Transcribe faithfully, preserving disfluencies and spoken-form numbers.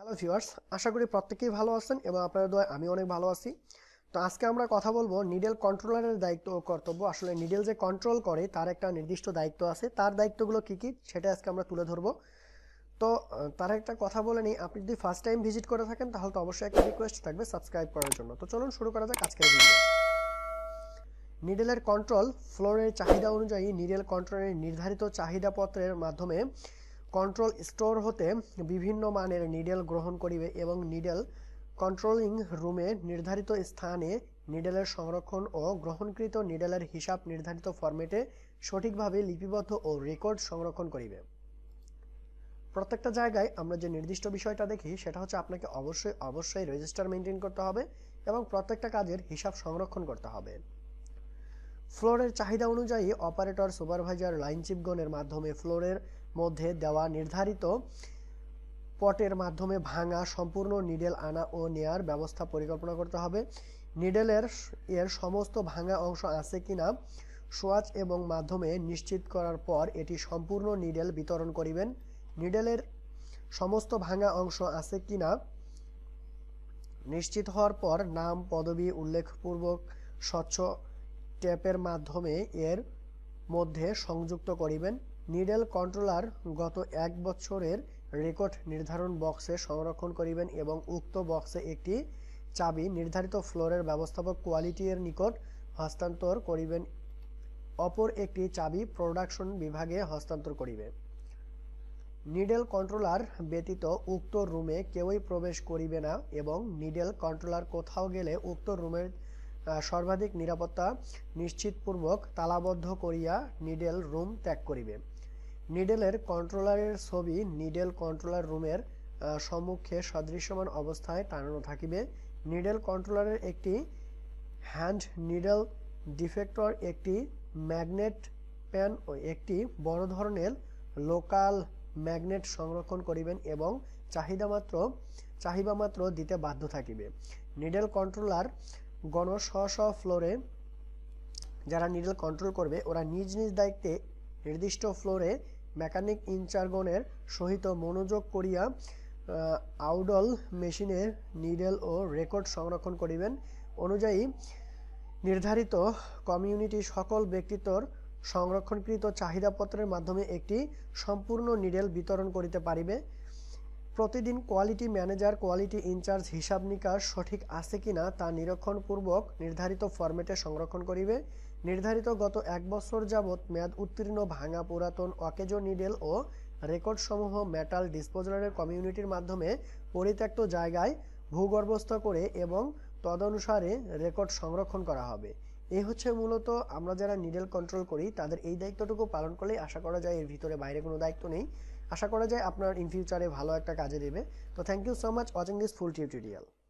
Hello viewers, আশা করি প্রত্যেকেই ভালো আছেন এবং আপনাদের দোয়ায় আমি অনেক ভালো আছি। তো আজকে আমরা কথা বলবো নিডেল কন্ট্রোলারের দায়িত্ব ও কর্তব্য। আসলে নিডেল যে কন্ট্রোল করে তার একটা নির্দিষ্ট দায়িত্ব আছে, তার দায়িত্বগুলো কি কি সেটা আজকে আমরা তুলে ধরবো। তো আহ, তার একটা কথা বলে নিই, আপনি যদি ফার্স্ট টাইম ভিজিট করে থাকেন তাহলে তো অবশ্যই একটা রিকোয়েস্ট থাকবে সাবস্ক্রাইব করার জন্য। তো চলুন শুরু করা যাক আজকের ভিডিও। নিডেলের কন্ট্রোল ফ্লোরের চাহিদা অনুযায়ী নিডেল কন্ট্রোলের নির্ধারিত চাহিদাপত্রের মাধ্যমে কন্ট্রোল স্টোর হতে বিভিন্ন মানের নিডেল গ্রহণ করিবে এবং নিডেল কন্ট্রোলিং রুমে নির্ধারিত স্থানে নিডেলের সংরক্ষণ ও গ্রহণকৃত নিডেলের হিসাব নির্ধারিত ফরম্যাটে সঠিকভাবে লিপিবদ্ধ ও রেকর্ড সংরক্ষণ করিবে। প্রত্যেকটা জায়গায় আমরা যে নির্দিষ্ট বিষয়টা দেখি সেটা হচ্ছে আপনাকে অবশ্যই অবশ্যই রেজিস্টার মেনটেন করতে হবে এবং প্রত্যেকটা কাজের হিসাব সংরক্ষণ করতে হবে। ফ্লোরের চাহিদা অনুযায়ী অপারেটর, সুপারভাইজার, লাইন চিপগণের মাধ্যমে ফ্লোরের মধ্যে দেওয়া নির্ধারিত পটের মাধ্যমে ভাঙা সম্পূর্ণ নিডেল আনা ও নেয়ার ব্যবস্থা পরিকল্পনা করতে হবে। নিডেলের এর সমস্ত ভাঙা অংশ আছে কিনা সোয়াচ এবং মাধ্যমে নিশ্চিত করার পর এটি সম্পূর্ণ নিডেল বিতরণ করিবেন। নিডেলের সমস্ত ভাঙা অংশ আছে কিনা নিশ্চিত হওয়ার পর নাম, পদবি উল্লেখপূর্বক স্বচ্ছ টেপের মাধ্যমে এর মধ্যে সংযুক্ত করিবেন। নিডেল কন্ট্রোলার গত এক বছরের রেকর্ড নির্ধারণ বক্সে সংরক্ষণ করিবেন এবং উক্ত বক্সে একটি চাবি নির্ধারিত ফ্লোরের ব্যবস্থাপক কোয়ালিটি এর নিকট হস্তান্তর করিবেন। অপর একটি চাবি প্রোডাকশন বিভাগে হস্তান্তর করিবে। নিডেল কন্ট্রোলার ব্যতীত উক্ত রুমে কেউই প্রবেশ করিবে না এবং নিডেল কন্ট্রোলার কোথাও গেলে উক্ত রুমের সর্বাধিক নিরাপত্তা নিশ্চিতপূর্বক তালাবদ্ধ করিয়া নিডেল রুম ত্যাগ করিবে। নিডেলের কন্ট্রোলারের ছবি নিডেল কন্ট্রোলার রুমের সম্মুখে সদৃশ্যমান অবস্থায় টানানো থাকিবে। নিডেল কন্ট্রোলারের একটি হ্যান্ড নিডেল ডিফেক্টর, একটি ম্যাগনেট পেন ও একটি বড় ধরনের লোকাল ম্যাগনেট সংরক্ষণ করিবেন এবং চাহিদামাত্র চাহিদামাত্র দিতে বাধ্য থাকিবে। নিডেল কন্ট্রোলার গণ স্ব স্ব ফ্লোরে যারা নিডেল কন্ট্রোল করবে ওরা নিজ নিজ দায়িত্বে নির্দিষ্ট ফ্লোরে মেকানিক ইনচার্জগণের সহিত মনোযোগ করিয়া আউডল মেশিনের নিডেল ও রেকর্ড সংরক্ষণ করিবেন। অনুযায়ী নির্ধারিত কমিউনিটি সকল ব্যক্তিত্বর সংরক্ষণকৃত চাহিদাপত্রের মাধ্যমে একটি সম্পূর্ণ নিডেল বিতরণ করিতে পারিবে। প্রতিদিন কোয়ালিটি ম্যানেজার কোয়ালিটি ইনচার্জ হিসাব নিকাশ সঠিক আছে কিনা তা নিরীক্ষণপূর্বক নির্ধারিত ফরম্যাটে সংরক্ষণ করিবে। নির্ধারিত গত এক বছর যাবৎ মেয়াদ উত্তীর্ণ ভাঙা পুরাতন অকেজো নিডেল ও রেকর্ডসমূহ মেটাল ডিসপোজারের কমিউনিটির মাধ্যমে পরিত্যক্ত জায়গায় ভূগর্ভস্থ করে এবং তদনুসারে রেকর্ড সংরক্ষণ করা হবে। এই হচ্ছে মূলত আমরা যারা নিডেল কন্ট্রোল করি তাদের এই দায়িত্বটুকু পালন করলেই আশা করা যায় এর ভিতরে বাইরে কোনো দায়িত্ব নেই। আশা করা যায় আপনার ইন ফিউচারে ভালো একটা কাজে দেবে। তো thank you so much watching this full tutorial.